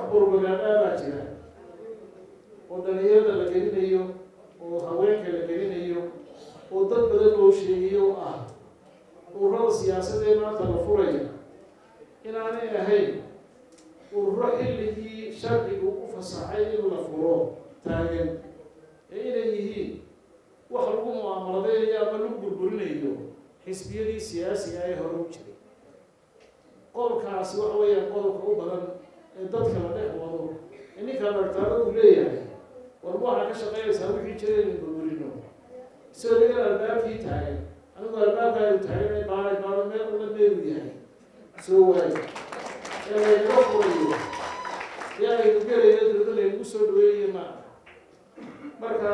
بروباغندا باجرا ودنيada la gelinayo oo haweenka la gelinayo oo dad badan loo sheegayo ururada siyaasadeed maanta la furayo inaanay ahayn ururo xilligii sharcigu u fasaxay in la furo taagan inay yihiin wax lagu mu'aamaladeeyo ama lagu burburinayo xisbiyadii siyaasiga ay hore u jiray qolkaasi waxa weeyaan qolka u badan ee dadka la dhex wado ninka martaada uu leeyahay والواحد كشغال يسوي في شيء يقولونه سوي لنا الباب في تاعي أنا أقول الباب هاي تاعي بعد ما ولا بيجي يعني سوى يعني يروحوا يعني يقول يدرون يقصوا دوي ما مركا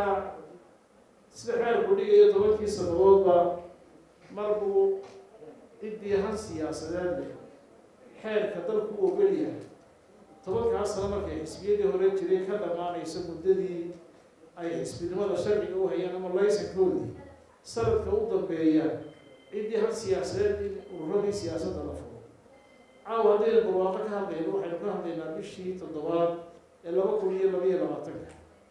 سحر بدي يتوقف في سنوات مربو إدي هالسياسة حال كتلك وبليه tobanka sano markay xisbiyadii hore jiray ka dhamaanayso muddadii ay xisbinimada sharciga u hayeen ama laysankoodii sanadka u dambeeya ciddii hal siyaasadeed ururadii siyaasadda la furo caawa haddayna barwaaqo ka hadlayno waxaynu ka hadlaynaa bishii 7 ee 2022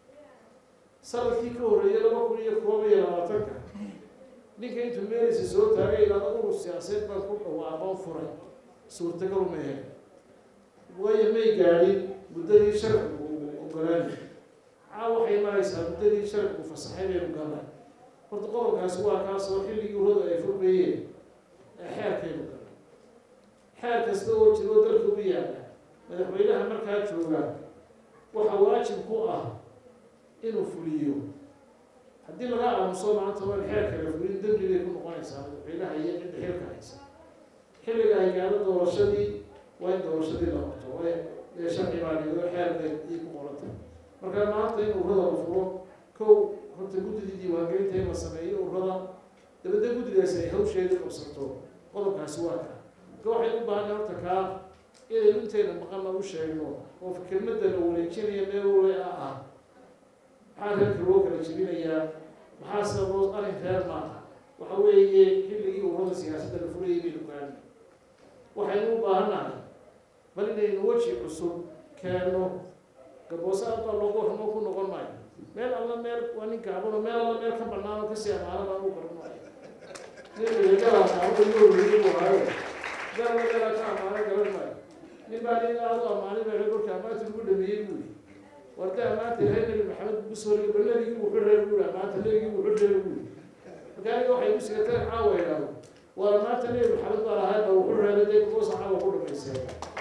sanadkii ka horreeyay 2021 ninka intuu meelisa soo taagay ilaa urur siyaasadeed baa ku dhawaaqo furay suurtagal ma ahayn وهي ميجارين بدري شرق وقلاني عاوحي ما يسأل بدري شرق وفصحين وقلاني برتقال كاسوا كاسوا حلي يهود يفرق بيه حال كيلو حال كسبوا تلو دركوا بيه ويلها مركات شوغان وحواجب قوة إنه فليو هدي لغا مصور عن طبعا حال كيلو فلين دم اللي يكون قايس ويلها هي عند حال كايس حلي قاعد قاعد ورشدي وين ورشدي لا شرعي مالي حال يكون قرطة مركان معناته إنه الرضا مفروض كو هرت جود الديوان جاي تهم السماعية والرضا تبدأ جود الأساسي هو شيء اللي قصرته قلب كسواك كو حيقول بعنا ارتكاب إذا أنت لما قلنا وش إنه وفي كلمة الأولى كذي يميل هذا الكروك اللي شبينا إياه محاسب روز أنا خير معه وحوي كل يجي ورضا سياسة الفريق بالكان وحيقول بعنا بل إن وجه عصور كانوا كبوسات الله هم يكونوا نقول معي مال الله مال واني كابون مال الله مال كم برنامج كسي أمانة ما هو كرنا معي نيجي نجلا نقول يقول يقول هاي جل نجلا كأمانة كرنا معي نبالي نقول أمانة بيقول كأمانة تقول دمير بولي ورد أمانة تهين اللي محمد بسوري بلا يجيبوا حر يقول أمانة اللي يجيبوا حر يقول فكان يروح يمسك كتير عاوي له وأمانة اللي محمد ولا هذا وحر هذا يقول صح وحر ما يصير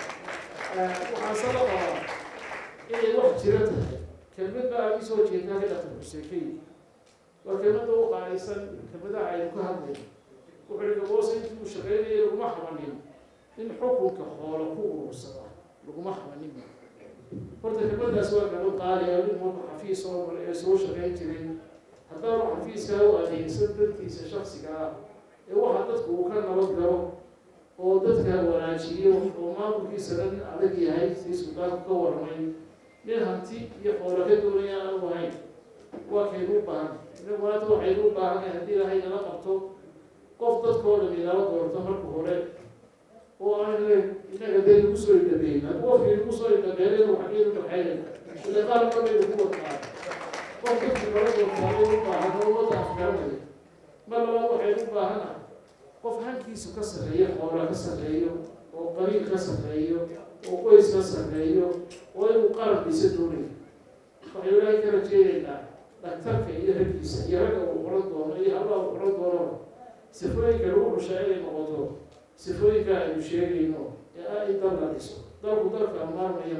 وحصل إيه واحد جرته كلمة بقى في صوت جدا كده تمسكي وكلمة توقع إنسان كلمة عين كهذا وحرك واصل وشغالي لقمة حوالين إن حكمك خالقه الصلاة لقمة حوالين فرد كلمة سواء كانوا قارئ أو لهم حفيظ أو سووا شغالين ترين حتى لو حفيظ كانوا أدين سبب في شخص كا هو حدث وكان نرد oo dadka wanaajiyo oo maamulkiisa dhan adag yahay si sultaan ka warmay nin hanti iyo xoolo ka doonaya aan wahayn waa kaydu baahan inuu wato waxay u baahan yahay hadii ilaahay nala qabto qof dadkooda inala doorto marka hore oo aan inaga dad ugu soo dhabeeyay qofkii ugu soo dhabeeyay waxa ay u dhaxayeen ilaa qaar ka mid ah kuwa qofkii loo doortay u baahan oo wada afkaarnay marna waxay u baahan qof hankiisu ka sareeyo xoolo ka sareeyo oo qariib ka sareeyo oo qoys ka sareeyo oo inuu qarankiisa doonayo waxay ilaahay ka rajeeynaa dhaqtarka iyo raggiisa iyo ragga uu qoran doono iyo Allah uu qoran doono sifooyinka lagu sheegay noqoto sifooyinka aynu sheegayno ee ay daladiso dalka maarmaya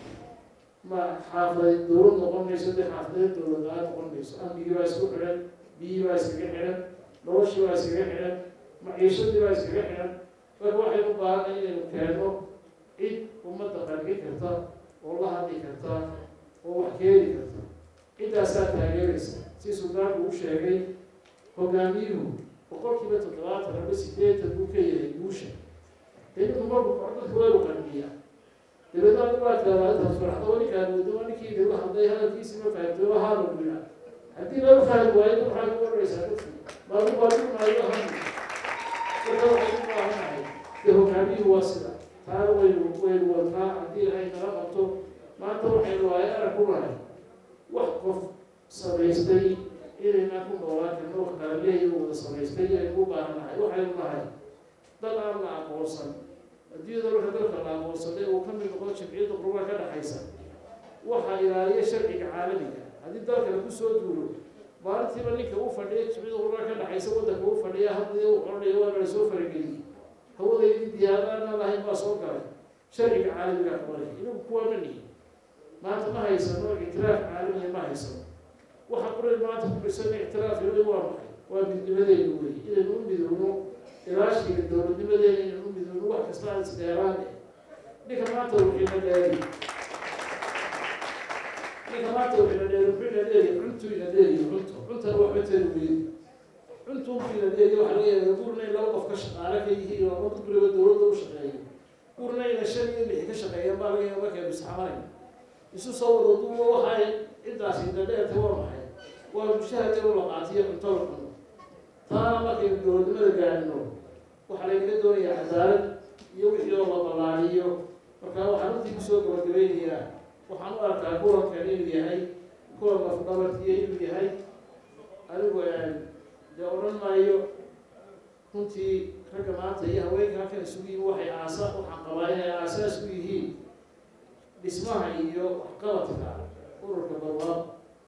ma xaafid dowlad noqonayso xaafid dowlad noqonayso amniga waa isku xiran biyo waa iskaga xiran nolosha waa iskaga xiran معيشتي بس كذا فهو حلو بعد إنه كانوا عيد ومدة قريبة كذا والله هذه كذا وحكي كذا إذا سات هاجرس سيسودان وشيء هو جميل وقول كذا تطلعت أنا بس كذا تبوكي يوشة لأنه ما بقعد هو القلبية تبدأ نقول كذا تصبح طولي كانوا دواني كذا الله هذا هذا في سمة فهمت وهذا الدنيا هذه لا فهم وايد وحاجة ورئيسة ما هو ما يهم هو كبير واسع هذا وين والقاع هذه هاي نرقبته maanta waxaynu waayo arag ku nahay wax qof samaystay inayna ku noolaan karno wax kala leeyahay wada samaystay inaynu u baahannahay waxaynu nahay dad aan la aqoonsan adduunyada marka dalka la aqoonsaday uu ka mid noqdo jamciyadda qurumaha ka dhexaysa waxaa ilaaliya sharciga caalamiga haddii dalkana ku soo duulo maalintiiba ninka u fadhiya jamciyadda qurumaha ka dhexaysa waddanka u fadhiya hadii uu odhanaya waa nala soo farageliyey hawadeydii diyaaradaana lahayn baa soo galay sharciga caalamiga qabanaya inagu kuwa ma nihin maanta ma haysano ictiraaf caalamiya ma haysano waxa quran maanta ku dhisan ictiraaf yooy waa maxay waa midnimadeenu wey inaynu u midowno ilaashiga dowladnimadeena inaynu u midowno wax kasta aan isdheeraane ninka maanta wuxuuna dheeri cuntu ina dheeri cuntana waxba teenu weydi cuntu ina dheeri waxa laga yaabaa gurna in laba qof ka shaqaale ka yihiin oo mid guriga dowladda u shaqeeyo gurna ina 5 iyo 6 ka shaqeeyaan baa laga yaabaa markay isxamareen isu soo wada duubo waxay intaas inta dheerta waa maxay waa mushahada oo la qaatiyo cunto la cuno taana markay dowladnimada gaarino waxaa laga doonayaa cadaalad iyo wixii oo la ballaariyo marka waxaan intii kusoo gabagabeynayaa waxaan u arkaa kulankan inuu yahay kulan lafdhabartiyo inuu yahay anigu dee odhan maayo runtii ragga maanta iyo haweenka halkan isugu yimi waxaan qabaa inay aasaas u yihiin dhismaha iyo waxqabadka ururka barwaaqo